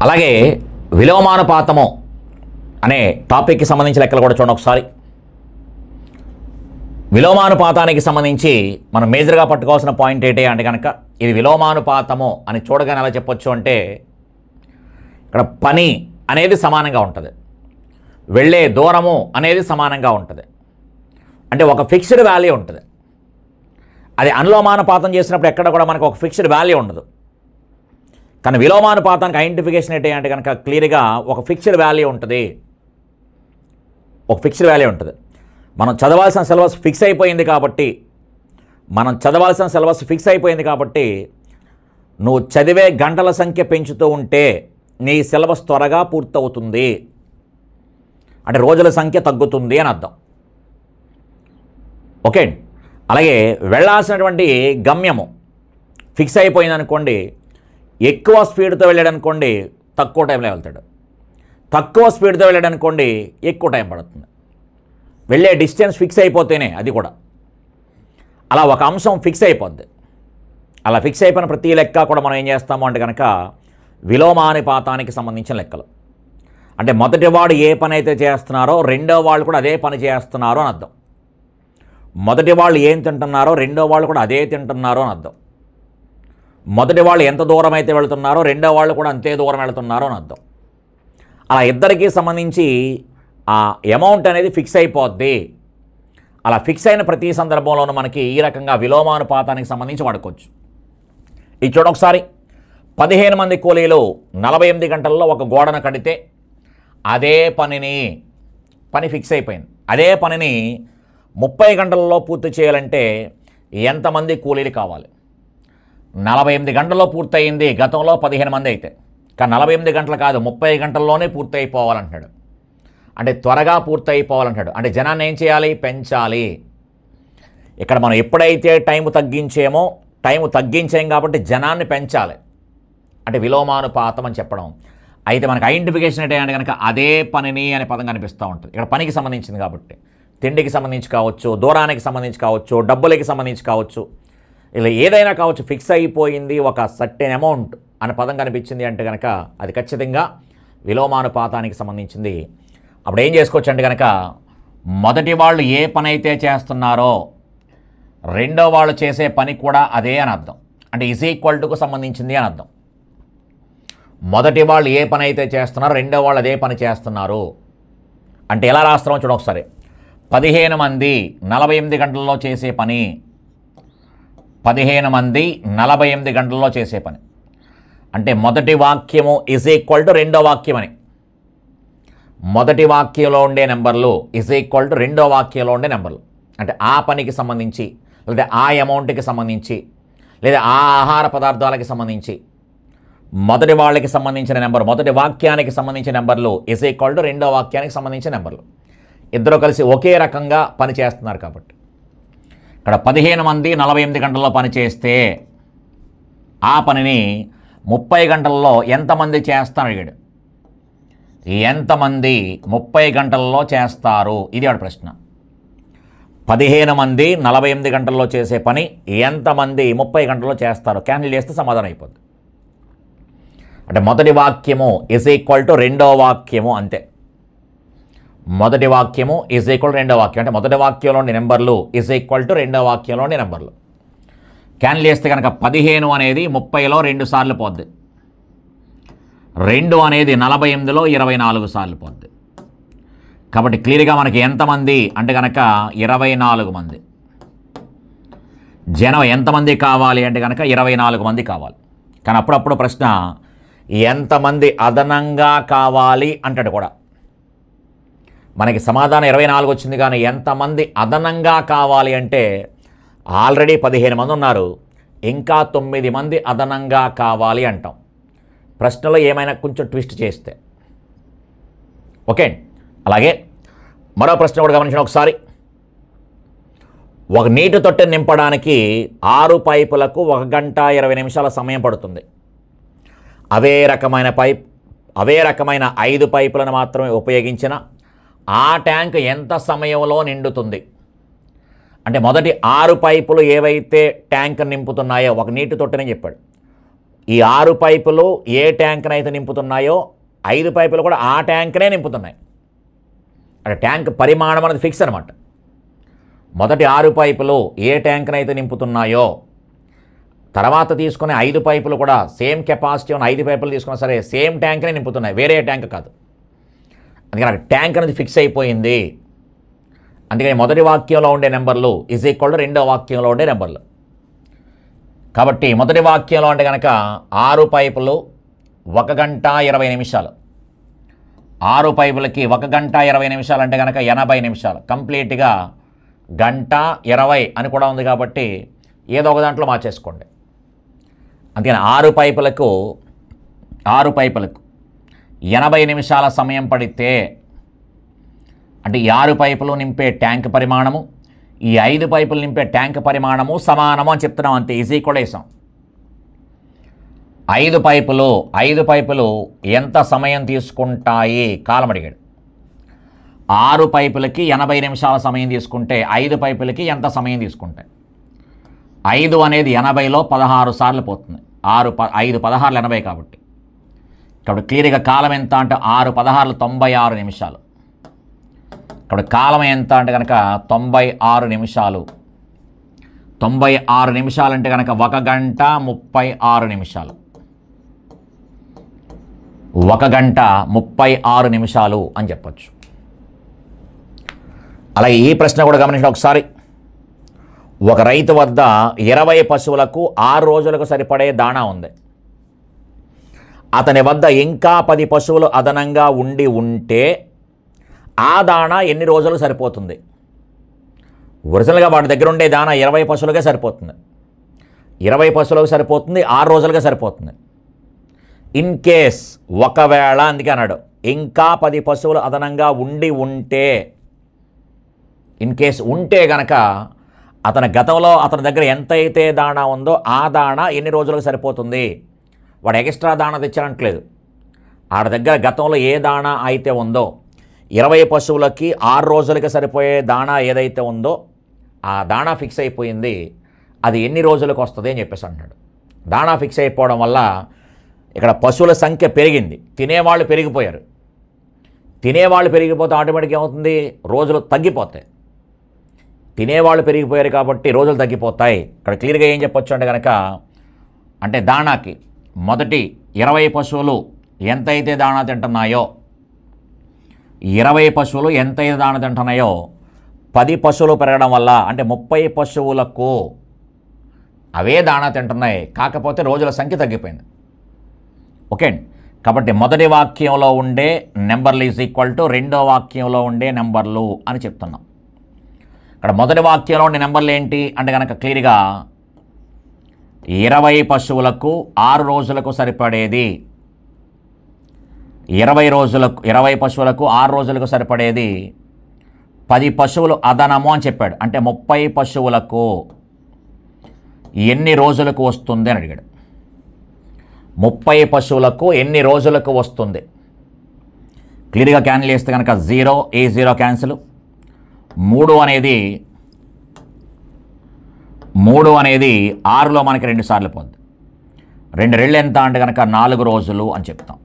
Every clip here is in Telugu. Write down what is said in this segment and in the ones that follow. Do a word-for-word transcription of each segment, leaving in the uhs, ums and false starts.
అలాగే విలోమానుపాతము అనే టాపిక్కి సంబంధించి లెక్కలు కూడా చూడండి ఒకసారి. విలోమానుపాతానికి సంబంధించి మనం మేజర్గా పట్టుకోవాల్సిన పాయింట్ ఏంటి అంటే కనుక ఇది విలోమానుపాతము అని చూడగానే ఎలా చెప్పొచ్చు అంటే ఇక్కడ పని అనేది సమానంగా ఉంటుంది, వెళ్ళే దూరము అనేది సమానంగా ఉంటుంది. అంటే ఒక ఫిక్స్డ్ వాల్యూ ఉంటుంది. అది అనులోమానుపాతం చేసినప్పుడు ఎక్కడ కూడా మనకు ఒక ఫిక్స్డ్ వాల్యూ ఉండదు. కానీ విలోమానుపాతానికి ఐడెంటిఫికేషన్ ఏంటి అంటే కనుక క్లియర్గా ఒక ఫిక్స్డ్ వాల్యూ ఉంటుంది, ఒక ఫిక్స్డ్ వాల్యూ ఉంటుంది. మనం చదవాల్సిన సిలబస్ ఫిక్స్ అయిపోయింది కాబట్టి మనం చదవాల్సిన సిలబస్ ఫిక్స్ అయిపోయింది కాబట్టి నువ్వు చదివే గంటల సంఖ్య పెంచుతూ ఉంటే నీ సిలబస్ త్వరగా పూర్తవుతుంది, అంటే రోజుల సంఖ్య తగ్గుతుంది అని అర్థం. ఓకే. అలాగే వెళ్ళాల్సినటువంటి గమ్యము ఫిక్స్ అయిపోయింది అనుకోండి, ఎక్కువ స్పీడ్తో వెళ్ళాడు అనుకోండి తక్కువ టైంలో వెళ్తాడు, తక్కువ స్పీడ్తో వెళ్ళాడు అనుకోండి ఎక్కువ టైం పడుతుంది. వెళ్ళే డిస్టెన్స్ ఫిక్స్ అయిపోతేనే అది కూడా అలా ఒక అంశం ఫిక్స్ అయిపోద్ది. అలా ఫిక్స్ అయిపోయిన ప్రతి లెక్క కూడా మనం ఏం చేస్తాము అంటే కనుక విలోమానుపాతానికి సంబంధించిన లెక్కలు. అంటే మొదటి వాడు ఏ పని అయితే చేస్తున్నారో రెండో వాళ్ళు కూడా అదే పని చేస్తున్నారు అని అర్థం. మొదటి వాళ్ళు ఏం తింటున్నారో రెండో వాళ్ళు కూడా అదే తింటున్నారు అని అర్థం. మొదటి వాళ్ళు ఎంత దూరం అయితే వెళుతున్నారో రెండో వాళ్ళు కూడా అంతే దూరం వెళుతున్నారో అని అర్థం. అలా ఇద్దరికీ సంబంధించి ఆ అమౌంట్ అనేది ఫిక్స్ అయిపోద్ది. అలా ఫిక్స్ అయిన ప్రతి సందర్భంలోనూ మనకి ఈ రకంగా విలోమానుపాతానికి సంబంధించి వాడుకోవచ్చు. ఇది చూడ ఒకసారి. పదిహేను మంది కూలీలు నలభై ఎనిమిది గంటల్లో ఒక గోడను కడితే అదే పనిని పని ఫిక్స్ అయిపోయింది. అదే పనిని ముప్పై గంటల్లో పూర్తి చేయాలంటే ఎంతమంది కూలీలు కావాలి? నలభై ఎనిమిది గంటల్లో పూర్తయింది గతంలో పదిహేను మంది అయితే, కానీ నలభై ఎనిమిది గంటలు కాదు ముప్పై గంటల్లోనే పూర్తి అయిపోవాలంటున్నాడు. అంటే త్వరగా పూర్తి అయిపోవాలంటాడు. అంటే జనాన్ని ఏం చేయాలి? పెంచాలి. ఇక్కడ మనం ఎప్పుడైతే టైం తగ్గించేమో టైం తగ్గించాం కాబట్టి జనాన్ని పెంచాలి, అంటే విలోమానుపాతం అని చెప్పడం. అయితే మనకు ఐడెంటిఫికేషన్ ఏంటంటే కనుక అదే పనిని అనే పదం కనిపిస్తూ ఉంటుంది. ఇక్కడ పనికి సంబంధించింది కాబట్టి తిండికి సంబంధించి కావచ్చు, దూరానికి సంబంధించి కావచ్చు, డబ్బులకి సంబంధించి కావచ్చు, ఇలా ఏదైనా కావచ్చు, ఫిక్స్ అయిపోయింది ఒక సర్టెన్ అమౌంట్ అనే పదం కనిపించింది అంటే కనుక అది ఖచ్చితంగా విలోమానుపాతానికి సంబంధించింది. అప్పుడు ఏం చేసుకోవచ్చు అంటే కనుక మొదటి వాళ్ళు ఏ పని అయితే చేస్తున్నారో రెండో వాళ్ళు చేసే పని కూడా అదే అని అర్థం. అంటే ఈజ్ ఈక్వల్ టుకు సంబంధించింది అని అర్థం. మొదటి వాళ్ళు ఏ పని అయితే చేస్తున్నారో రెండో వాళ్ళు అదే పని చేస్తున్నారు అంటే ఎలా రాస్తామో చూడ ఒకసారి. పదిహేను మంది నలభై ఎనిమిది గంటల్లో చేసే పని, పదిహేను మంది నలభై ఎనిమిది గంటల్లో చేసే పని అంటే మొదటి వాక్యము ఈజ్ ఈక్వల్ టు రెండో వాక్యం అని. మొదటి వాక్యంలో ఉండే నెంబర్లు ఈజ్ ఈక్వల్ టు రెండో వాక్యంలో ఉండే నెంబర్లు. అంటే ఆ పనికి సంబంధించి లేదా ఆ అమౌంట్కి సంబంధించి లేదా ఆ ఆహార పదార్థాలకి సంబంధించి మొదటి వాళ్ళకి సంబంధించిన నెంబర్, మొదటి వాక్యానికి సంబంధించిన నెంబర్లు ఈజ్ ఈక్వల్ టు రెండో వాక్యానికి సంబంధించిన నెంబర్లు. ఇద్దరు కలిసి ఒకే రకంగా పని చేస్తున్నారు కాబట్టి ఇక్కడ పదిహేను మంది నలభై ఎనిమిది గంటల్లో పని చేస్తే ఆ పనిని ముప్పై గంటల్లో ఎంతమంది చేస్తారు అడిగాడు. ఎంతమంది ముప్పై గంటల్లో చేస్తారు ఇది వాడి ప్రశ్న. పదిహేను మంది నలభై ఎనిమిది గంటల్లో చేసే పని ఎంతమంది ముప్పై గంటల్లో చేస్తారు? క్యాన్సిల్ చేస్తే సమాధానం అయిపోద్ది. అంటే మొదటి వాక్యము ఈజ్ ఈక్వల్ టు రెండో వాక్యము అంతే. మొదటి వాక్యము ఈజ్ ఈక్వల్ రెండో వాక్యం అంటే మొదటి వాక్యంలోని నెంబర్లు ఈజ్ ఈక్వల్ టు రెండో వాక్యంలోని నెంబర్లు. క్యాన్సిల్ చేస్తే కనుక పదిహేను అనేది ముప్పైలో రెండు సార్లు పోద్ది, రెండు అనేది నలభై ఎనిమిదిలో ఇరవై నాలుగు సార్లు పోద్ది. కాబట్టి క్లియర్గా మనకి ఎంతమంది అంటే కనుక ఇరవై నాలుగు మంది. జనం ఎంతమంది కావాలి అంటే కనుక ఇరవై నాలుగు మంది కావాలి. కానీ అప్పుడప్పుడు ప్రశ్న ఎంతమంది అదనంగా కావాలి అంటాడు కూడా. మనకి సమాధానం ఇరవై నాలుగు వచ్చింది, కానీ ఎంతమంది అదనంగా కావాలి అంటే ఆల్రెడీ పదిహేను మంది ఉన్నారు, ఇంకా తొమ్మిది మంది అదనంగా కావాలి అంటాం ప్రశ్నలో ఏమైనా కొంచెం ట్విస్ట్ చేస్తే. ఓకే. అలాగే మరో ప్రశ్న కూడా గమనించండి ఒకసారి. ఒక నీటి తొట్టె నింపడానికి ఆరు పైపులకు ఒక గంట ఇరవై నిమిషాల సమయం పడుతుంది. అవే రకమైన పైప్ అవే రకమైన ఐదు పైపులను మాత్రమే ఉపయోగించిన ఆ ట్యాంక్ ఎంత సమయంలో నిండుతుంది? అంటే మొదటి ఆరు పైపులు ఏవైతే ట్యాంక్ నింపుతున్నాయో ఒక నీటి తొట్టెని చెప్పాడు, ఈ ఆరు పైపులు ఏ ట్యాంక్నైతే నింపుతున్నాయో ఐదు పైపులు కూడా ఆ ట్యాంక్నే నింపుతున్నాయి. అంటే ట్యాంక్ పరిమాణం అనేది ఫిక్స్ అనమాట. మొదటి ఆరు పైపులు ఏ ట్యాంక్నైతే నింపుతున్నాయో తర్వాత తీసుకునే ఐదు పైపులు కూడా సేమ్ కెపాసిటీ ఉన్న ఐదు పైపులు తీసుకున్నా సరే సేమ్ ట్యాంక్నే నింపుతున్నాయి, వేరే ట్యాంక్ కాదు. అందుకని అక్కడ ట్యాంక్ అనేది ఫిక్స్ అయిపోయింది. అందుకని మొదటి వాక్యంలో ఉండే నెంబర్లు ఈజ్ ఈక్వల్ టు రెండో వాక్యంలో ఉండే నెంబర్లు. కాబట్టి మొదటి వాక్యంలో అంటే కనుక ఆరు పైపులు ఒక గంట ఇరవై నిమిషాలు, ఆరు పైపులకి ఒక గంట ఇరవై నిమిషాలు అంటే కనుక ఎనభై నిమిషాలు, కంప్లీట్గా గంట ఇరవై అని కూడా ఉంది కాబట్టి ఏదో ఒక దాంట్లో మార్చేసుకోండి. అందుకని ఆరు పైపులకు ఆరు పైపులకు ఎనభై నిమిషాల సమయం పడితే అంటే ఈ ఆరు పైపులు నింపే ట్యాంక్ పరిమాణము ఈ ఐదు పైపులు నింపే ట్యాంక్ పరిమాణము సమానము అని చెప్తున్నాం, అంతే. ఈజీ కూడా వేసాం. ఐదు పైపులు ఐదు పైపులు ఎంత సమయం తీసుకుంటాయి కాలం అడిగాడు. ఆరు పైపులకి ఎనభై నిమిషాల సమయం తీసుకుంటే ఐదు పైపులకి ఎంత సమయం తీసుకుంటాయి? ఐదు అనేది ఎనభైలో పదహారు సార్లు పోతుంది. ఆరు ప ఐదు పదహారులు ఎనభై కాబట్టి కాబట్టి క్లియర్గా కాలం ఎంత అంటే ఆరు పదహారులు తొంభై ఆరు నిమిషాలు. కాబట్టి కాలం ఎంత అంటే కనుక తొంభై ఆరు నిమిషాలు. తొంభై ఆరు నిమిషాలు అంటే కనుక ఒక గంట ముప్పై ఆరు నిమిషాలు ఒక గంట ముప్పై ఆరు నిమిషాలు అని చెప్పచ్చు. అలాగే ఈ ప్రశ్న కూడా గమనించండి ఒకసారి. ఒక రైతు వద్ద ఇరవై పశువులకు ఆరు రోజులకు సరిపడే దాణా ఉంది. అతని వద్ద ఇంకా పది పశువులు అదనంగా ఉండి ఉంటే ఆ దాణా ఎన్ని రోజులు సరిపోతుంది? ఒరిజినల్గా వాడి దగ్గర ఉండే దాణా ఇరవై పశువులకే సరిపోతుంది. ఇరవై పశువులకు సరిపోతుంది, ఆరు రోజులుగా సరిపోతుంది. ఇన్ కేస్ ఒకవేళ అందుకే అన్నాడు ఇంకా పది పశువులు అదనంగా ఉండి ఉంటే, ఇన్ కేస్ ఉంటే గనక అతని గతంలో అతని దగ్గర ఎంతైతే దాణా ఉందో ఆ దాణా ఎన్ని రోజులకు సరిపోతుంది? వాడు ఎక్స్ట్రా దాణా తెచ్చానంటలేదు. ఆడ దగ్గర గతంలో ఏ దాణా అయితే ఉందో ఇరవై పశువులకి ఆరు రోజులకి సరిపోయే దాణా ఏదైతే ఉందో ఆ దాణా ఫిక్స్ అయిపోయింది. అది ఎన్ని రోజులకు వస్తుంది అని చెప్పేసి అంటున్నాడు. దాణా ఫిక్స్ అయిపోవడం వల్ల ఇక్కడ పశువుల సంఖ్య పెరిగింది, తినేవాళ్ళు పెరిగిపోయారు. తినేవాళ్ళు పెరిగిపోతే ఆటోమేటిక్గా ఏమవుతుంది? రోజులు తగ్గిపోతాయి. తినేవాళ్ళు పెరిగిపోయారు కాబట్టి రోజులు తగ్గిపోతాయి. ఇక్కడ క్లియర్గా ఏం చెప్పొచ్చు అంటే కనుక అంటే దాణాకి మొదటి ఇరవై పశువులు ఎంతైతే దాణా తింటున్నాయో ఇరవై పశువులు ఎంతైతే దాణా తింటున్నాయో పది పశువులు పెరగడం వల్ల అంటే ముప్పై పశువులకు అవే దాణా తింటున్నాయి, కాకపోతే రోజుల సంఖ్య తగ్గిపోయింది. ఓకే అండి. కాబట్టి మొదటి వాక్యంలో ఉండే నెంబర్లు ఈజ్ ఈక్వల్ టు రెండో వాక్యంలో ఉండే నెంబర్లు అని చెప్తున్నాం. ఇక్కడ మొదటి వాక్యంలో ఉండే నెంబర్లు ఏంటి అంటే కనుక క్లియర్గా ఇరవై పశువులకు ఆరు రోజులకు సరిపడేది, ఇరవై రోజులకు ఇరవై పశువులకు ఆరు రోజులకు సరిపడేది పది పశువులు అదనము అని చెప్పాడు. అంటే ముప్పై పశువులకు ఎన్ని రోజులకు వస్తుంది అని అడిగాడు. ముప్పై పశువులకు ఎన్ని రోజులకు వస్తుంది? క్లియర్గా క్యాన్సిల్ చేస్తే కనుక జీరో ఏ జీరో క్యాన్సిల్. మూడు అనేది మూడు అనేది ఆరులో మనకి రెండు సార్లు పోద్ది. రెండు రెళ్ళు ఎంత అంటే కనుక నాలుగు రోజులు అని చెప్తాం.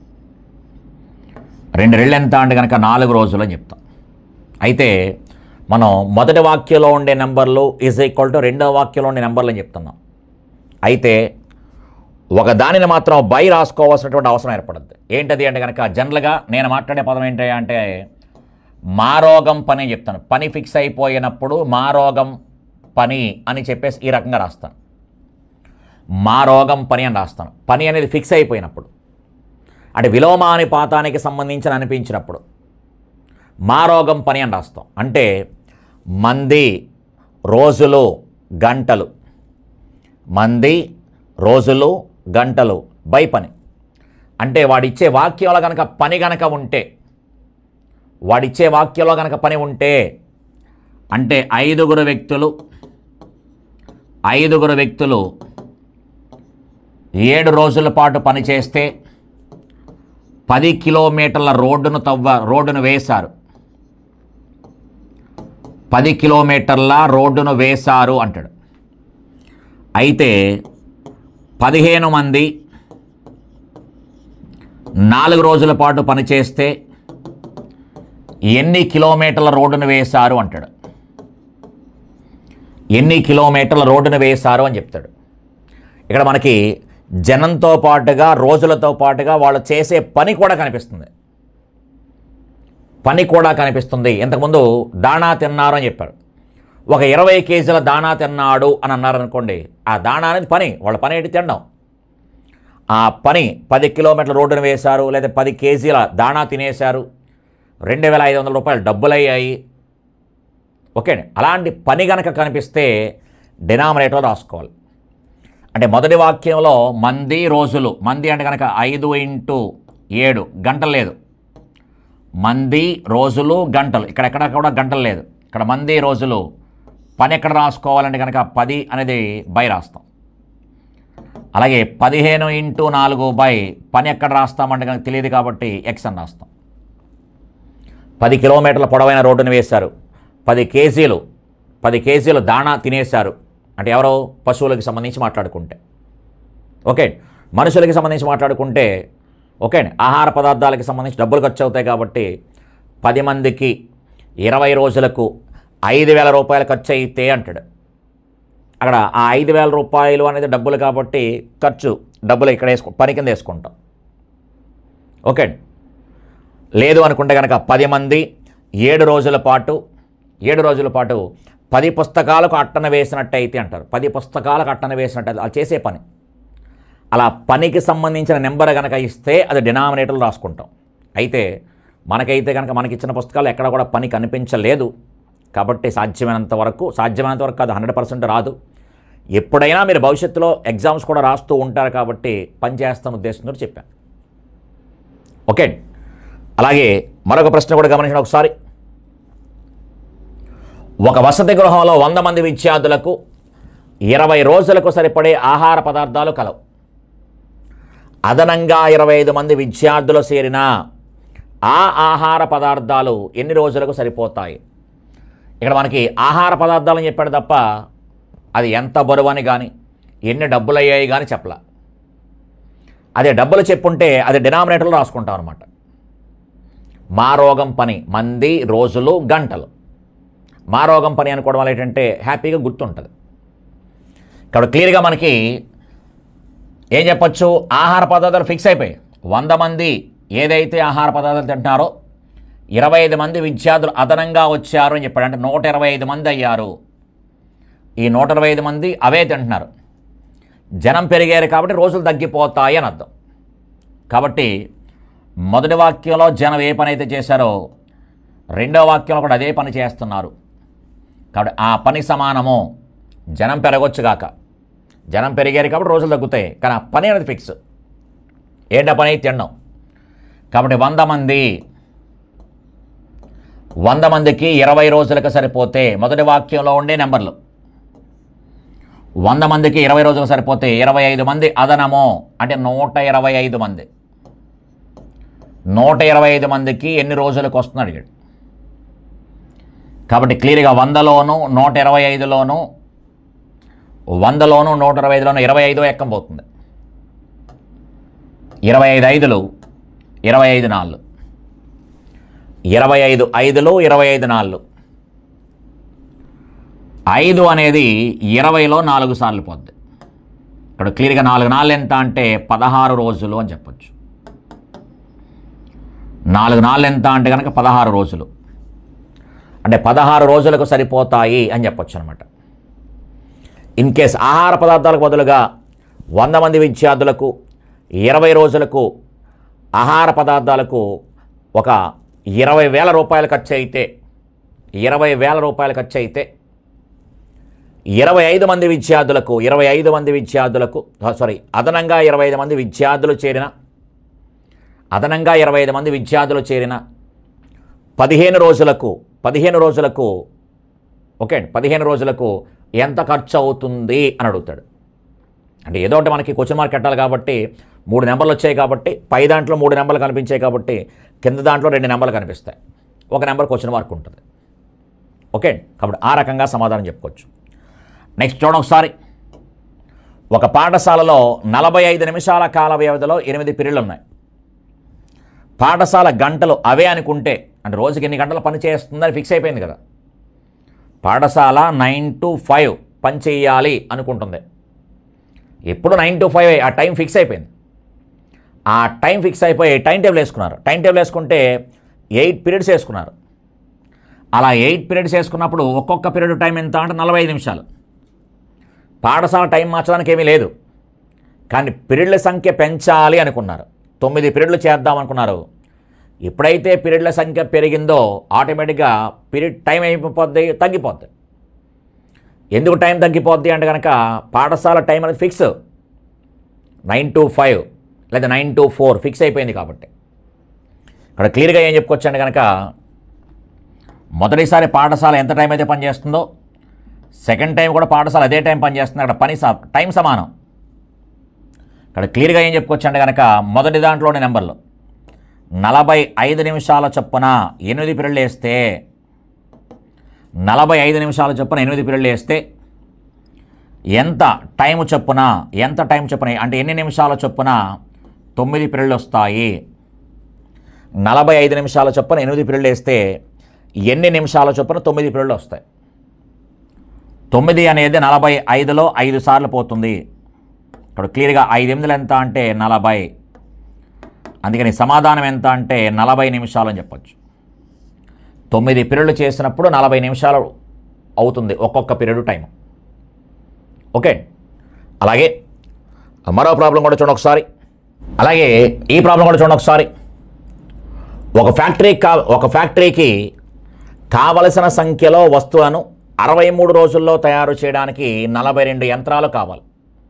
రెండు రెళ్ళు ఎంత అంటే కనుక నాలుగు రోజులు అని చెప్తాం. అయితే మనం మొదటి వాక్యంలో ఉండే నెంబర్లు ఈజ్ ఈక్వల్ టు రెండో వాక్యంలో ఉండే నెంబర్లు అని చెప్తున్నాం. అయితే ఒక దానిని మాత్రం బై రాసుకోవాల్సినటువంటి అవసరం ఏర్పడుద్ది. ఏంటది అంటే కనుక జనరల్గా నేను మాట్లాడే పదం ఏంటి అంటే మారోగం పని చెప్తాను. పని ఫిక్స్ అయిపోయినప్పుడు మారోగం పని అని చెప్పేసి ఈ రకంగా రాస్తాను. మారోగం పని అని రాస్తాను. పని అనేది ఫిక్స్ అయిపోయినప్పుడు అంటే విలోమానుపాతానికి సంబంధించిన అనిపించినప్పుడు మారోగం పని అని రాస్తాం. అంటే మంది రోజులు గంటలు, మంది రోజులు గంటలు బై పని. అంటే వాడిచ్చే వాక్యంలో కనుక పని కనుక ఉంటే వాడిచ్చే వాక్యంలో కనుక పని ఉంటే అంటే ఐదుగురు వ్యక్తులు ఐదుగురు వ్యక్తులు ఏడు రోజుల పాటు పని చేస్తే పది కిలోమీటర్ల రోడ్డును తవ్వ రోడ్డును వేశారు పది కిలోమీటర్ల రోడ్డును వేశారు అంటాడు. అయితే పదిహేను మంది నాలుగు రోజుల పాటు పనిచేస్తే ఎన్ని కిలోమీటర్ల రోడ్డును వేశారు అంటాడు. ఎన్ని కిలోమీటర్ల రోడ్డును వేశారు అని చెప్తాడు. ఇక్కడ మనకి జనంతో పాటుగా రోజులతో పాటుగా వాళ్ళు చేసే పని కూడా కనిపిస్తుంది. పని కూడా కనిపిస్తుంది. ఇంతకుముందు దాణా తిన్నారు అని చెప్పారు. ఒక ఇరవై కేజీల దాణా తిన్నాడు అని అన్నారనుకోండి, ఆ దాణా అనేది పని, వాళ్ళ పని ఏంటి? తినడం. ఆ పని పది కిలోమీటర్ల రోడ్డును వేశారు, లేదా పది కేజీల దాణా తినేశారు, రెండు వేల ఐదు వందల రూపాయలు డబ్బులు అయ్యాయి. ఓకే, అలాంటి పని కనుక కనిపిస్తే డినామినేటర్ రాసుకోవాలి. అంటే మొదటి వాక్యంలో మంది రోజులు, మంది అంటే కనుక ఐదు ఇంటూ ఏడు గంటలు లేదు, మంది రోజులు గంటలు, ఇక్కడెక్కడ కూడా గంటలు లేదు. ఇక్కడ మంది రోజులు, పని ఎక్కడ రాసుకోవాలంటే కనుక పది అనేది బై రాస్తాం. అలాగే పదిహేను ఇంటూ నాలుగు బై పని ఎక్కడ రాస్తామంటే కనుక తెలియదు కాబట్టి ఎక్స్ అని రాస్తాం. పది కిలోమీటర్ల పొడవైన రోడ్డును వేశారు, పది కేజీలు పది కేజీలు దాణా తినేశారు అంటే ఎవరో పశువులకు సంబంధించి మాట్లాడుకుంటే. ఓకే, మనుషులకి సంబంధించి మాట్లాడుకుంటే ఓకే ఆహార పదార్థాలకి సంబంధించి డబ్బులు ఖర్చు అవుతాయి కాబట్టి పది మందికి ఇరవై రోజులకు ఐదు వేల రూపాయలు ఖర్చు అయితే అంటాడు. అక్కడ ఆ ఐదు వేల రూపాయలు అనేది డబ్బులు కాబట్టి ఖర్చు డబ్బులు ఇక్కడ వేసుకో పని కింద వేసుకుంటాం. ఓకే, లేదు అనుకుంటే కనుక పది మంది ఏడు రోజుల పాటు ఏడు రోజుల పాటు పది పుస్తకాలకు అట్టన వేసినట్టయితే అంటారు. పది పుస్తకాలకు అట్టన వేసినట్టు అది చేసే పని. అలా పనికి సంబంధించిన నెంబర్ కనుక ఇస్తే అది డినామినేటర్లు రాసుకుంటాం. అయితే మనకైతే కనుక మనకి ఇచ్చిన పుస్తకాలు ఎక్కడ కూడా పని కనిపించలేదు కాబట్టి సాధ్యమైనంత వరకు సాధ్యమైనంత వరకు కాదు, హండ్రెడ్ పర్సెంట్ రాదు. ఎప్పుడైనా మీరు భవిష్యత్తులో ఎగ్జామ్స్ కూడా రాస్తూ ఉంటారు కాబట్టి పని చేస్తున్న ఉద్దేశంతో చెప్పాను. ఓకే, అలాగే మరొక ప్రశ్న కూడా గమనించండి ఒకసారి. ఒక వసతి గృహంలో వంద మంది విద్యార్థులకు ఇరవై రోజులకు సరిపడే ఆహార పదార్థాలు కలవు. అదనంగా ఇరవై ఐదు మంది విద్యార్థులు చేరిన ఆ ఆహార పదార్థాలు ఎన్ని రోజులకు సరిపోతాయి? ఇక్కడ మనకి ఆహార పదార్థాలని చెప్పాడు తప్ప అది ఎంత బరువు అని కానీ ఎన్ని డబ్బులు అయ్యాయి కానీ చెప్పలా. అదే డబ్బులు చెప్పుంటే అది డినామినేటర్లో రాసుకుంటాం అనమాట. మా రోగం పని మంది రోజులు గంటలు. మా రోగం పని అనుకోవడం వల్ల ఏంటంటే హ్యాపీగా గుర్తుంటుంది. కాబట్టి క్లియర్గా మనకి ఏం చెప్పచ్చు, ఆహార పదార్థాలు ఫిక్స్ అయిపోయాయి. వంద మంది ఏదైతే ఆహార పదార్థాలు తింటున్నారో ఇరవై ఐదు మంది విద్యార్థులు అదనంగా వచ్చారు అని చెప్పాడు. అంటే నూట ఇరవై ఐదు మంది అయ్యారు. ఈ నూట ఇరవై ఐదు మంది అవే తింటున్నారు. జనం పెరిగారు కాబట్టి రోజులు తగ్గిపోతాయి అని అర్థం. కాబట్టి మొదటి వాక్యంలో జనం ఏ పని అయితే చేశారో రెండో వాక్యంలో కూడా అదే పని చేస్తున్నారు. కాబట్టి ఆ పని సమానము. జనం పెరగొచ్చు కాక, జనం పెరిగారు కాబట్టి రోజులు తగ్గుతాయి, కానీ ఆ పని అనేది ఫిక్స్. ఏంట పని? తినడం. కాబట్టి వంద మంది వంద మందికి ఇరవై రోజులకు సరిపోతే మొదటి వాక్యంలో ఉండే నెంబర్లు వంద మందికి ఇరవై రోజులకు సరిపోతే ఇరవై ఐదు మంది అదనము అంటే నూట ఇరవై ఐదు మంది నూట ఇరవై ఐదు మందికి ఎన్ని రోజులకు వస్తుంది అడిగాడు. కాబట్టి క్లియర్గా వందలోను నూట ఇరవై ఐదులోను వందలోను నూట ఇరవై ఐదులోను ఇరవై ఐదో ఎక్కం పోతుంది. ఇరవై ఐదు ఐదులు ఇరవై ఐదు నాలుగు ఇరవై ఐదు ఐదులు ఇరవై ఐదు నాలుగు ఐదు అనేది ఇరవైలో నాలుగు సార్లు పోద్ది. ఇక్కడ క్లియర్గా నాలుగు నాలుగు ఎంత అంటే పదహారు రోజులు అని చెప్పచ్చు. నాలుగు నాలుగు ఎంత అంటే కనుక పదహారు రోజులు అంటే పదహారు రోజులకు సరిపోతాయి అని చెప్పొచ్చు అనమాట. ఇన్ కేస్ ఆహార పదార్థాలకు బదులుగా వంద మంది విద్యార్థులకు ఇరవై రోజులకు ఆహార పదార్థాలకు ఒక ఇరవై వేల రూపాయలు ఖర్చు అయితే ఇరవై వేల రూపాయలు ఖర్చు అయితే ఇరవై ఐదు మంది విద్యార్థులకు ఇరవై ఐదు మంది విద్యార్థులకు సారీ అదనంగా ఇరవై ఐదు మంది విద్యార్థులు చేరిన అదనంగా ఇరవై ఐదు మంది విద్యార్థులు చేరిన పదిహేను రోజులకు పదిహేను రోజులకు ఓకే పదిహేను రోజులకు ఎంత ఖర్చు అవుతుంది అని అడుగుతాడు. అంటే ఏదో ఒకటి మనకి క్వశ్చన్ మార్క్ పెట్టాలి కాబట్టి మూడు నెంబర్లు వచ్చాయి కాబట్టి పై దాంట్లో మూడు నెంబర్లు కనిపించాయి కాబట్టి కింద దాంట్లో రెండు నెంబర్లు కనిపిస్తాయి, ఒక నెంబర్ క్వశ్చన్ మార్క్ ఉంటుంది. ఓకే, కాబట్టి ఆ రకంగా సమాధానం చెప్పుకోవచ్చు. నెక్స్ట్ చూడండి ఒకసారి. ఒక పాఠశాలలో నలభై ఐదు నిమిషాల కాల వ్యవధిలో ఎనిమిది పీరియడ్లు ఉన్నాయి. పాఠశాల గంటలు అవే అనుకుంటే, అంటే రోజుకి ఎన్ని గంటలు పని చేస్తుందని ఫిక్స్ అయిపోయింది కదా. పాఠశాల నైన్ టు ఫైవ్ పని చేయాలి అనుకుంటుంది. ఎప్పుడు నైన్ టు ఫైవ్ ఆ టైం ఫిక్స్ అయిపోయింది. ఆ టైం ఫిక్స్ అయిపోయి టైం టేబుల్ వేసుకున్నారు. టైం టేబుల్ వేసుకుంటే ఎయిట్ పీరియడ్స్ వేసుకున్నారు. అలా ఎయిట్ పీరియడ్స్ వేసుకున్నప్పుడు ఒక్కొక్క పీరియడ్ టైం ఎంత అంటే నలభై ఐదు నిమిషాలు. పాఠశాల టైం మార్చడానికి ఏమీ లేదు, కానీ పీరియడ్ల సంఖ్య పెంచాలి అనుకున్నారు. తొమ్మిది పీరియడ్లు చేద్దాం అనుకున్నారు. ఎప్పుడైతే పీరియడ్ల సంఖ్య పెరిగిందో ఆటోమేటిక్గా పీరియడ్ టైం అయిపోద్ది, తగ్గిపోద్ది. ఎందుకు టైం తగ్గిపోద్ది అంటే కనుక పాఠశాల టైం అనేది ఫిక్స్ నైన్ టు ఫైవ్ లేదా నైన్ టు ఫోర్ ఫిక్స్ అయిపోయింది కాబట్టి. ఇక్కడ క్లియర్గా ఏం చెప్పుకోవచ్చు అంటే కనుక మొదటిసారి పాఠశాల ఎంత టైం అయితే పనిచేస్తుందో సెకండ్ టైం కూడా పాఠశాల అదే టైం పనిచేస్తుంది. అక్కడ పని టైం సమానం. ఇక్కడ క్లియర్గా ఏం చెప్పుకోవచ్చు అంటే కనుక మొదటి దాంట్లోని నెంబర్లు నలభై ఐదు నిమిషాల చొప్పున ఎనిమిది పీరియడ్లు వేస్తే నలభై ఐదు నిమిషాల చొప్పున ఎనిమిది పీరియడ్లు వేస్తే ఎంత టైం చొప్పున ఎంత టైం చొప్పున అంటే ఎన్ని నిమిషాల చొప్పున తొమ్మిది పీరియడ్లు వస్తాయి. నలభై ఐదు నిమిషాల చొప్పున ఎనిమిది పీరియడ్లు వేస్తే ఎన్ని నిమిషాల చొప్పున తొమ్మిది పీరియడ్లు వస్తాయి. తొమ్మిది అనేది నలభై ఐదులో ఐదు సార్లు పోతుంది. ఇక్కడ క్లియర్గా ఐదు ఎనిమిదిలు ఎంత అంటే నలభై. అందుకని సమాధానం ఎంత అంటే నలభై నిమిషాలు అని చెప్పచ్చు. తొమ్మిది పీరియడ్లు చేసినప్పుడు నలభై నిమిషాలు అవుతుంది ఒక్కొక్క పీరియడ్ టైం. ఓకే, అలాగే మరో ప్రాబ్లం కూడా చూడండి ఒకసారి. అలాగే ఈ ప్రాబ్లం కూడా చూడండి ఒకసారి. ఒక ఫ్యాక్టరీ కా ఒక ఫ్యాక్టరీకి కావలసిన సంఖ్యలో వస్తువులను అరవై మూడు రోజుల్లో తయారు చేయడానికి నలభై రెండు యంత్రాలు కావాలి.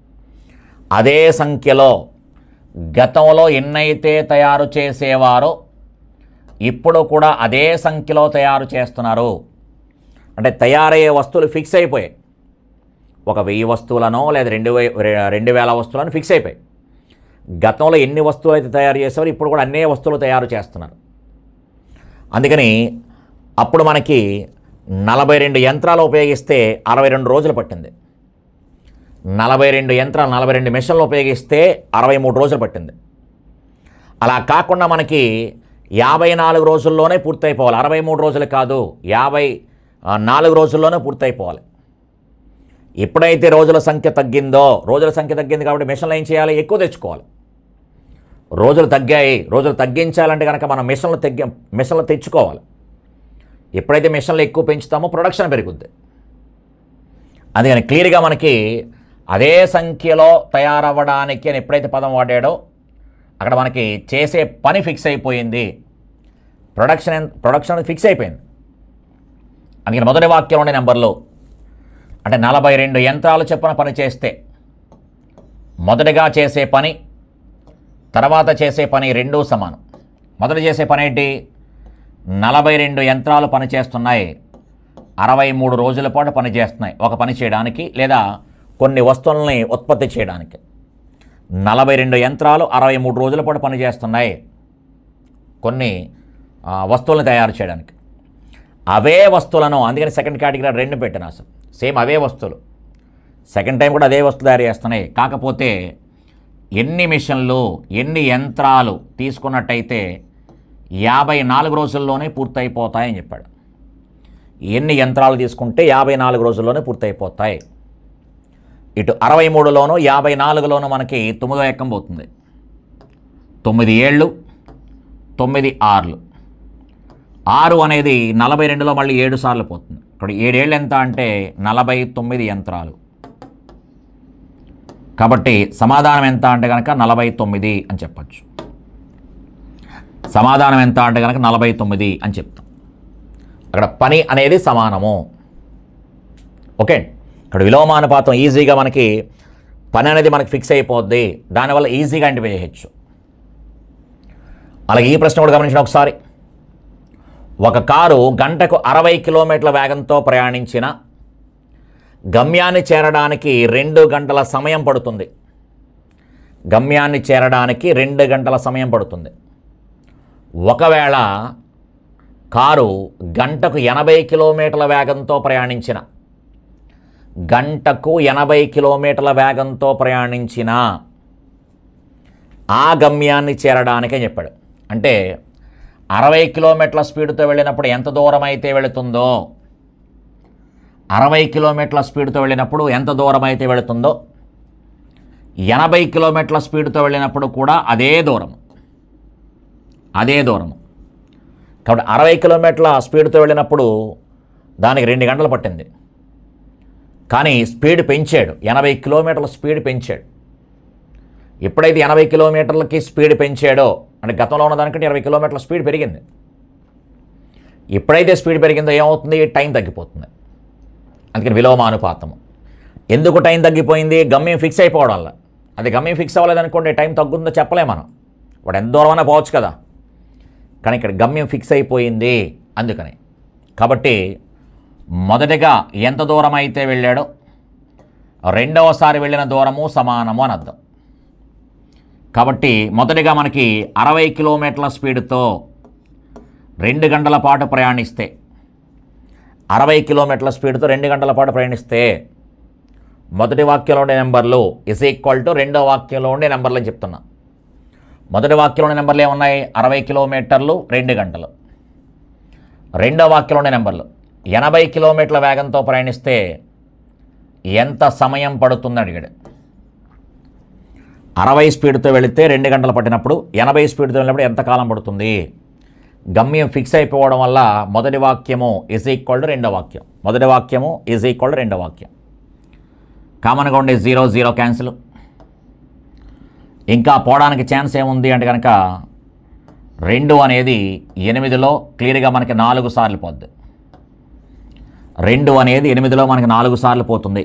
అదే సంఖ్యలో గతంలో ఎన్నైతే తయారు చేసేవారో ఇప్పుడు కూడా అదే సంఖ్యలో తయారు చేస్తున్నారు. అంటే తయారయ్యే వస్తువులు ఫిక్స్ అయిపోయాయి. ఒక వెయ్యి వస్తువులను లేదా రెండు వే రెండు వేల వస్తువులను ఫిక్స్ అయిపోయాయి. గతంలో ఎన్ని వస్తువులు అయితే తయారు చేసేవారు ఇప్పుడు కూడా అన్నే వస్తువులు తయారు చేస్తున్నారు. అందుకని అప్పుడు మనకి నలభై రెండు యంత్రాలు ఉపయోగిస్తే అరవై రెండు రోజులు పట్టింది. నలభై రెండు యంత్రాలు నలభై రెండు మిషన్లు ఉపయోగిస్తే అరవై మూడు రోజులు పట్టింది. అలా కాకుండా మనకి యాభై నాలుగు రోజుల్లోనే పూర్తయిపోవాలి. అరవై మూడు రోజులు కాదు, యాభై నాలుగు రోజుల్లోనే పూర్తయిపోవాలి. ఎప్పుడైతే రోజుల సంఖ్య తగ్గిందో, రోజుల సంఖ్య తగ్గింది కాబట్టి మిషన్లు ఏం చేయాలి, ఎక్కువ తెచ్చుకోవాలి. రోజులు తగ్గాయి, రోజులు తగ్గించాలంటే కనుక మనం మిషన్లు తగ్గి మిషన్లు తెచ్చుకోవాలి. ఎప్పుడైతే మిషన్లు ఎక్కువ పెంచుతామో ప్రొడక్షన్ పెరుగుద్ది. అందుకని క్లియర్గా మనకి అదే సంఖ్యలో తయారవ్వడానికి అని ఎప్పుడైతే పదం వాడాడో అక్కడ మనకి చేసే పని ఫిక్స్ అయిపోయింది. ప్రొడక్షన్ ప్రొడక్షన్ ఫిక్స్ అయిపోయింది. అందుకని మొదటి వాక్యం ఉండే నెంబర్లో అంటే నలభై రెండు యంత్రాలు చొప్పున పని చేస్తే మొదటిగా చేసే పని తర్వాత చేసే పని రెండూ సమానం. మొదట చేసే పని ఏంటి, నలభై రెండు యంత్రాలు పనిచేస్తున్నాయి, అరవై మూడు రోజుల పాటు పనిచేస్తున్నాయి ఒక పని చేయడానికి లేదా కొన్ని వస్తువులని ఉత్పత్తి చేయడానికి. నలభై రెండు యంత్రాలు అరవై మూడు రోజుల పాటు పనిచేస్తున్నాయి కొన్ని వస్తువులను తయారు చేయడానికి. అవే వస్తువులను, అందుకని సెకండ్ కేటగిరీ రెండు పెట్టిన అసలు సేమ్ అవే వస్తువులు సెకండ్ టైం కూడా అదే వస్తువు తయారు చేస్తున్నాయి. కాకపోతే ఎన్ని మిషన్లు ఎన్ని యంత్రాలు తీసుకున్నట్టయితే యాభై నాలుగు రోజుల్లోనే పూర్తయిపోతాయని చెప్పాడు. ఎన్ని యంత్రాలు తీసుకుంటే యాభై నాలుగు రోజుల్లోనే పూర్తయిపోతాయి. ఇటు అరవై మూడులోనూ యాభై నాలుగులోనూ మనకి తొమ్మిదో ఎక్కం పోతుంది. తొమ్మిది ఏళ్ళు తొమ్మిది ఆరులు ఆరు అనేది నలభై రెండులో మళ్ళీ ఏడు సార్లు పోతుంది. ఇక్కడ ఏడేళ్ళు ఎంత అంటే నలభై తొమ్మిది యంత్రాలు. కాబట్టి సమాధానం ఎంత అంటే కనుక నలభై తొమ్మిది అని చెప్పచ్చు. సమాధానం ఎంత అంటే కనుక నలభై తొమ్మిది అని చెప్తాం. అక్కడ పని అనేది సమానము. ఓకే, ఇక్కడ విలోమానుపాతం ఈజీగా మనకి పని అనేది మనకి ఫిక్స్ అయిపోద్ది. దానివల్ల ఈజీగా ఐడెంటిఫై చేయొచ్చు. అలాగే ఈ ప్రశ్న కూడా గమనించిన ఒకసారి. ఒక కారు గంటకు అరవై కిలోమీటర్ల వేగంతో ప్రయాణించిన గమ్యాన్ని చేరడానికి రెండు గంటల సమయం పడుతుంది. గమ్యాన్ని చేరడానికి రెండు గంటల సమయం పడుతుంది. ఒకవేళ కారు గంటకు ఎనభై కిలోమీటర్ల వేగంతో ప్రయాణించిన గంటకు ఎనభై కిలోమీటర్ల వేగంతో ప్రయాణించిన ఆ గమ్యాన్ని చేరడానికే చెప్పాడు. అంటే అరవై కిలోమీటర్ల స్పీడ్తో వెళ్ళినప్పుడు ఎంత దూరం అయితే వెళుతుందో అరవై కిలోమీటర్ల స్పీడ్తో వెళ్ళినప్పుడు ఎంత దూరం అయితే వెళుతుందో ఎనభై కిలోమీటర్ల స్పీడ్తో వెళ్ళినప్పుడు కూడా అదే దూరం అదే దూరం కాబట్టి అరవై కిలోమీటర్ల స్పీడ్తో వెళ్ళినప్పుడు దానికి రెండు గంటలు పట్టింది. కానీ స్పీడ్ పెంచాడు, ఎనభై కిలోమీటర్ల స్పీడ్ పెంచాడు. ఎప్పుడైతే ఎనభై కిలోమీటర్లకి స్పీడ్ పెంచాడో అంటే గతంలో ఉన్న దానికంటే ఇరవై కిలోమీటర్ల స్పీడ్ పెరిగింది. ఎప్పుడైతే స్పీడ్ పెరిగిందో ఏమవుతుంది? టైం తగ్గిపోతుంది. అందుకని విలోమానుపాతము. ఎందుకు టైం తగ్గిపోయింది? గమ్యం ఫిక్స్ అయిపోవడం వల్ల. అది గమ్యం ఫిక్స్ అవ్వలేదనుకోండి టైం తగ్గుతుందో చెప్పలేము మనం, వాడు ఎంత దూరమైనా పోవచ్చు కదా. కానీ ఇక్కడ గమ్యం ఫిక్స్ అయిపోయింది అందుకని. కాబట్టి మొదటిగా ఎంత దూరం అయితే వెళ్ళాడో రెండవసారి వెళ్ళిన దూరము సమానము అని అర్థం. కాబట్టి మొదటిగా మనకి అరవై కిలోమీటర్ల స్పీడ్తో రెండు గంటల పాటు ప్రయాణిస్తే అరవై కిలోమీటర్ల స్పీడ్తో రెండు గంటల పాటు ప్రయాణిస్తే మొదటి వాక్యంలో ఉండే నెంబర్లు ఇస్ ఈక్వల్ టు రెండో వాక్యంలో ఉండే నెంబర్లు అని చెప్తున్నా. మొదటి వాక్యంలో ఉండే నెంబర్లు ఏమున్నాయి? అరవై కిలోమీటర్లు రెండు గంటలు. రెండో వాక్యంలో ఉండే నెంబర్లు ఎనభై కిలోమీటర్ల వేగంతో ప్రయాణిస్తే ఎంత సమయం పడుతుందని అడిగాడు. అరవై స్పీడ్తో వెళితే రెండు గంటలు పట్టినప్పుడు ఎనభై స్పీడ్తో వెళ్ళినప్పుడు ఎంత కాలం పడుతుంది? గమ్యం ఫిక్స్ అయిపోవడం వల్ల మొదటి వాక్యము ఈజ్ ఈక్వల్ టు రెండో వాక్యం మొదటి వాక్యము ఈజ్ ఈక్వల్ టు రెండో వాక్యం. కామన్గా ఉండే జీరో జీరో క్యాన్సిల్. ఇంకా పోవడానికి ఛాన్స్ ఏముంది అంటే కనుక రెండు అనేది ఎనిమిదిలో క్లియర్గా మనకి నాలుగు సార్లు పోద్ది. రెండు అనేది ఎనిమిదిలో మనకి నాలుగు సార్లు పోతుంది.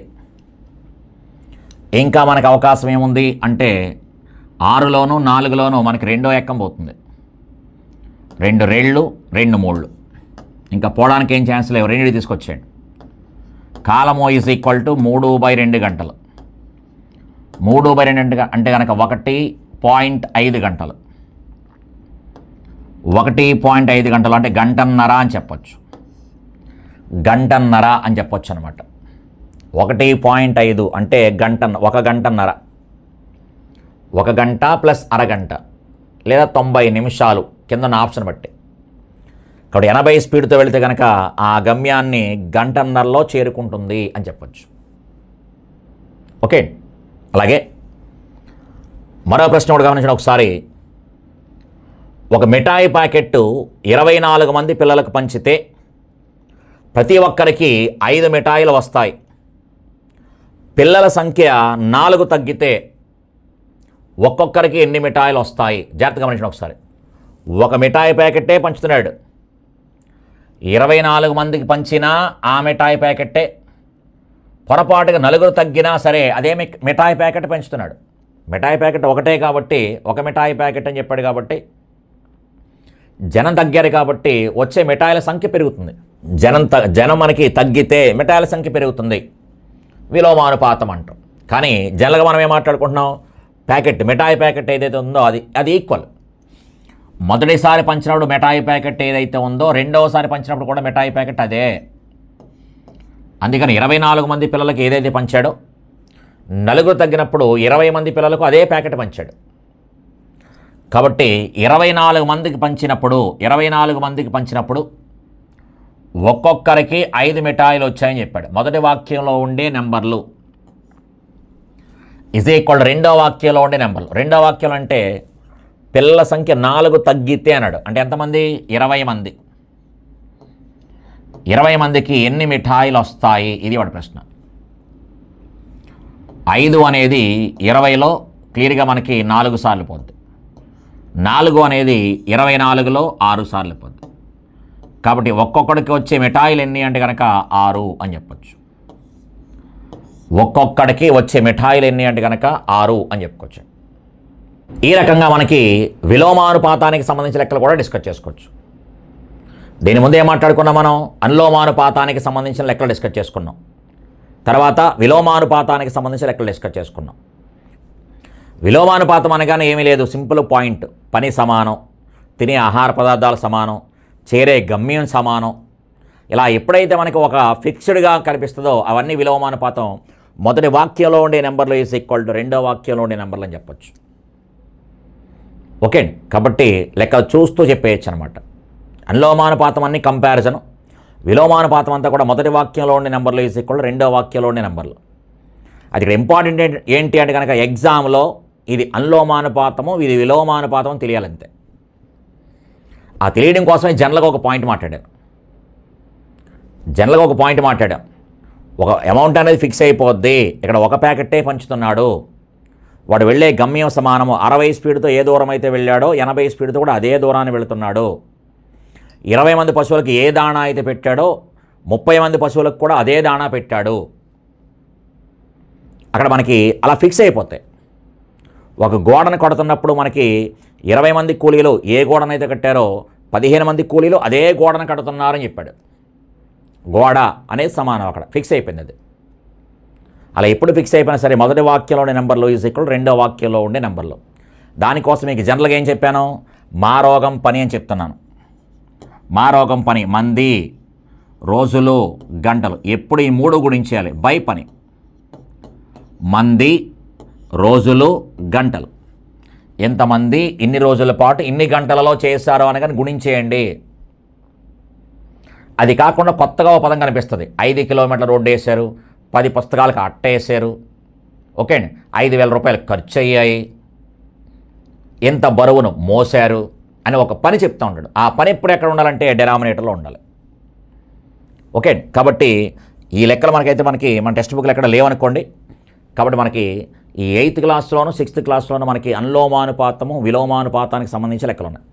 ఇంకా మనకు అవకాశం ఏముంది అంటే ఆరులోను నాలుగులోనూ మనకి రెండో ఎక్కం పోతుంది. రెండు రెళ్ళు రెండు మూళ్ళు. ఇంకా పోవడానికి ఏం ఛాన్స్ లేవు, రెండు తీసుకొచ్చేయండి. కాలము ఈజ్ ఈక్వల్ టు మూడు బై రెండు గంటలు. మూడు బై రెండు అంటే కనుక ఒకటి పాయింట్ ఐదు గంటలు ఒకటి పాయింట్ ఐదు గంటలు అంటే గంటన్నర అని చెప్పచ్చు గంటన్నర అని చెప్పొచ్చు అనమాట. ఒకటి పాయింట్ ఐదు అంటే గంట ఒక గంటన్నర ఒక గంట ప్లస్ అరగంట లేదా తొంభై నిమిషాలు కింద ఆప్షన్ బట్టి. కాబట్టి ఎనభై స్పీడ్తో వెళితే కనుక ఆ గమ్యాన్ని గంటన్నరలో చేరుకుంటుంది అని చెప్పచ్చు. ఓకే, అలాగే మరో ప్రశ్న కూడా గమనించండి ఒకసారి. ఒక మిఠాయి ప్యాకెట్ ఇరవై నాలుగు మంది పిల్లలకు పంచితే ప్రతి ఒక్కరికి ఐదు మిఠాయిలు వస్తాయి. పిల్లల సంఖ్య నాలుగు తగ్గితే ఒక్కొక్కరికి ఎన్ని మిఠాయిలు వస్తాయి? జాగ్రత్తగా గమనించండి ఒకసారి. ఒక మిఠాయి ప్యాకెట్టే పంచుతున్నాడు, ఇరవై నాలుగు మందికి పంచినా ఆ మిఠాయి ప్యాకెట్టే. పొరపాటుగా నలుగురు తగ్గినా సరే అదే మిఠాయి ప్యాకెట్ పెంచుతున్నాడు. మిఠాయి ప్యాకెట్ ఒకటే కాబట్టి ఒక మిఠాయి ప్యాకెట్ అని చెప్పాడు కాబట్టి జనం తగ్గారు కాబట్టి వచ్చే మిఠాయిల సంఖ్య పెరుగుతుంది. జనం త జనం మనకి తగ్గితే మిఠాయిల సంఖ్య పెరుగుతుంది, విలోమానుపాతం అంటాం. కానీ జనరల్గా మనం ఏం మాట్లాడుకుంటున్నాం? ప్యాకెట్ మిఠాయి ప్యాకెట్ ఏదైతే ఉందో అది అది ఈక్వల్. మొదటిసారి పంచినప్పుడు మిఠాయి ప్యాకెట్ ఏదైతే ఉందో రెండవసారి పంచినప్పుడు కూడా మిఠాయి ప్యాకెట్ అదే. అందుకని ఇరవై నాలుగు మంది పిల్లలకి ఏదైతే పంచాడో నలుగురు తగ్గినప్పుడు ఇరవై మంది పిల్లలకు అదే ప్యాకెట్ పంచాడు. కాబట్టి ఇరవై నాలుగు మందికి పంచినప్పుడు ఇరవై నాలుగు మందికి పంచినప్పుడు ఒక్కొక్కరికి ఐదు మిఠాయిలు వచ్చాయని చెప్పాడు. మొదటి వాక్యంలో ఉండే నెంబర్లు ఇజ్ ఈక్వల్ రెండో వాక్యంలో ఉండే నెంబర్లు. రెండో వాక్యం అంటే పిల్లల సంఖ్య నాలుగు తగ్గితే అన్నాడు. అంటే ఎంతమంది? ఇరవై మంది. ఇరవై మందికి ఎన్ని మిఠాయిలు వస్తాయి? ఇది వాడి ప్రశ్న. ఐదు అనేది ఇరవైలో క్లియర్గా మనకి నాలుగు సార్లు పోద్ది. నాలుగు అనేది ఇరవై నాలుగులో ఆరు సార్లు పోద్ది. కాబట్టి ఒక్కొక్కడికి వచ్చే మిఠాయిలు ఎన్ని అంటే కనుక ఆరు అని చెప్పచ్చు. ఒక్కొక్కడికి వచ్చే మిఠాయిలు ఎన్ని అంటే కనుక ఆరు అని చెప్పుకోవచ్చు. ఈ రకంగా మనకి విలోమానుపాతానికి సంబంధించిన లెక్కలు కూడా డిస్కస్ చేసుకోవచ్చు. దీని ముందు ఏం మాట్లాడుకున్నాం మనం? అనులోమానుపాతానికి సంబంధించిన లెక్కలు డిస్కస్ చేసుకున్నాం. తర్వాత విలోమానుపాతానికి సంబంధించిన లెక్కలు డిస్కస్ చేసుకున్నాం. విలోమానుపాతం అనగానే ఏమీ లేదు, సింపుల్ పాయింట్. పని సమానం, తినే ఆహార పదార్థాలు సమానం, చేరే గమ్యం సమానం, ఇలా ఎప్పుడైతే మనకి ఒక ఫిక్స్డ్గా కనిపిస్తుందో అవన్నీ విలోమానుపాతం. మొదటి వాక్యంలో ఉండే నెంబర్లు ఈజ్ ఈక్వల్ టు రెండో వాక్యంలో ఉండే నెంబర్లు అని చెప్పొచ్చు. ఓకే, కాబట్టి లెక్క చూస్తూ చెప్పేయచ్చు అనమాట. అనులోమానుపాతం అన్ని కంపారిజను, విలోమానుపాతం అంతా కూడా మొదటి వాక్యంలో ఉండే నెంబర్లు ఈజ్ ఈక్వల్ టు రెండో వాక్యంలో ఉండే నెంబర్లు. అది ఇక్కడ ఇంపార్టెంట్ ఏంటి అంటే కనుక ఎగ్జామ్లో ఇది అనులోమానుపాతము, ఇది విలోమానుపాతం తెలియాలంతే. ఆ తెలియడం కోసమే జనరల్గా ఒక పాయింట్ మాట్లాడాను. జనరల్గా ఒక పాయింట్ మాట్లాడాం. ఒక అమౌంట్ అనేది ఫిక్స్ అయిపోద్ది, ఇక్కడ ఒక ప్యాకెట్టే పంచుతున్నాడు, వాడు వెళ్ళే గమ్యం సమానము. అరవై స్పీడ్తో ఏ దూరం అయితే వెళ్ళాడో ఎనభై స్పీడ్తో కూడా అదే దూరాన్ని వెళుతున్నాడు. ఇరవై మంది పశువులకు ఏ దాణా అయితే పెట్టాడో ముప్పై మంది పశువులకు కూడా అదే దాణా పెట్టాడు. అక్కడ మనకి అలా ఫిక్స్ అయిపోతాయి. ఒక గోడను కడుతున్నప్పుడు మనకి ఇరవై మంది కూలీలు ఏ గోడనైతే కట్టారో పదిహేను మంది కూలీలు అదే గోడను కడుతున్నారని చెప్పాడు. గోడ అనేది సమానం, అక్కడ ఫిక్స్ అయిపోయింది అది. అలా ఎప్పుడు ఫిక్స్ అయిపోయినా సరే మొదటి వాక్యంలో ఉండే నెంబర్లు ఈజ్ ఈక్వల్ రెండో వాక్యంలో ఉండే నెంబర్లు. దానికోసం మీకు జనరల్గా ఏం చెప్పాను, మా రోగం పని అని చెప్తున్నాను. మా రోగం పని, మంది, రోజులు, గంటలు, ఎప్పుడు ఈ మూడు గుణించేయాలి బై పని. మంది, రోజులు, గంటలు, ఎంతమంది ఇన్ని రోజుల పాటు ఇన్ని గంటలలో చేశారో అని కానీ గుణించేయండి. అది కాకుండా కొత్తగా ఒక పదం కనిపిస్తుంది, ఐదు కిలోమీటర్ల రోడ్డు వేశారు, పది పుస్తకాలకు అట్ట వేసారు, ఓకే అండి, ఐదు వేల రూపాయలు ఖర్చు అయ్యాయి, ఎంత బరువును మోసారు అని ఒక పని చెప్తూ ఉంటాడు. ఆ పని ఎప్పుడు ఎక్కడ ఉండాలంటే డెనామినేటర్లో ఉండాలి. ఓకే, కాబట్టి ఈ లెక్కలు మనకైతే మనకి మన టెక్స్ట్ బుక్లు ఎక్కడ లేవనుకోండి. కాబట్టి మనకి ఈ ఎయిత్ క్లాస్లోను సిక్స్త్ క్లాస్లోను మనకి అనులోమానుపాతము విలోమానుపాతానికి సంబంధించి లెక్కలు ఉన్నాయి.